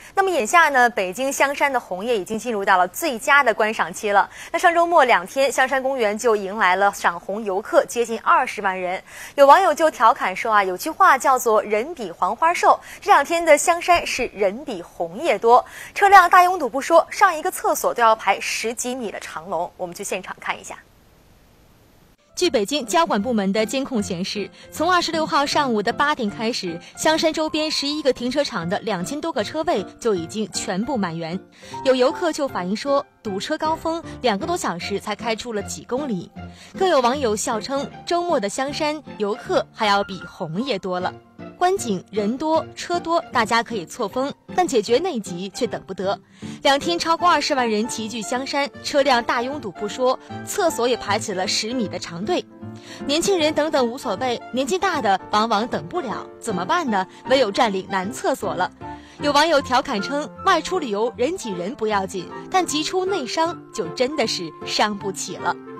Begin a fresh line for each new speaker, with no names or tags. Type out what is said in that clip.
那么眼下呢，北京香山的红叶已经进入到了最佳的观赏期了。那上周末2天，香山公园就迎来了赏红游客接近20万人。有网友就调侃说有句话叫做"人比黄花瘦"，这2天的香山是人比红叶多，车辆大拥堵不说，上一个厕所都要排10几米的长龙。我们去现场看一下。据北京交管部门的监控显示，从26号上午的8点开始，香山周边11个停车场的2000多个车位就已经全部满员。有游客就反映说，堵车高峰2个多小时才开出了几公里。更有网友笑称，周末的香山游客还要比红叶多了。观景人多车多，大家可以错峰，但解决内急却等不得。2天超过20万人齐聚香山，车辆大拥堵不说，厕所也排起了10米的长队。年轻人等无所谓，年纪大的往往等不了，怎么办呢？唯有占领男厕所了。有网友调侃称，外出旅游人挤人不要紧，但急出内伤就真的是伤不起了。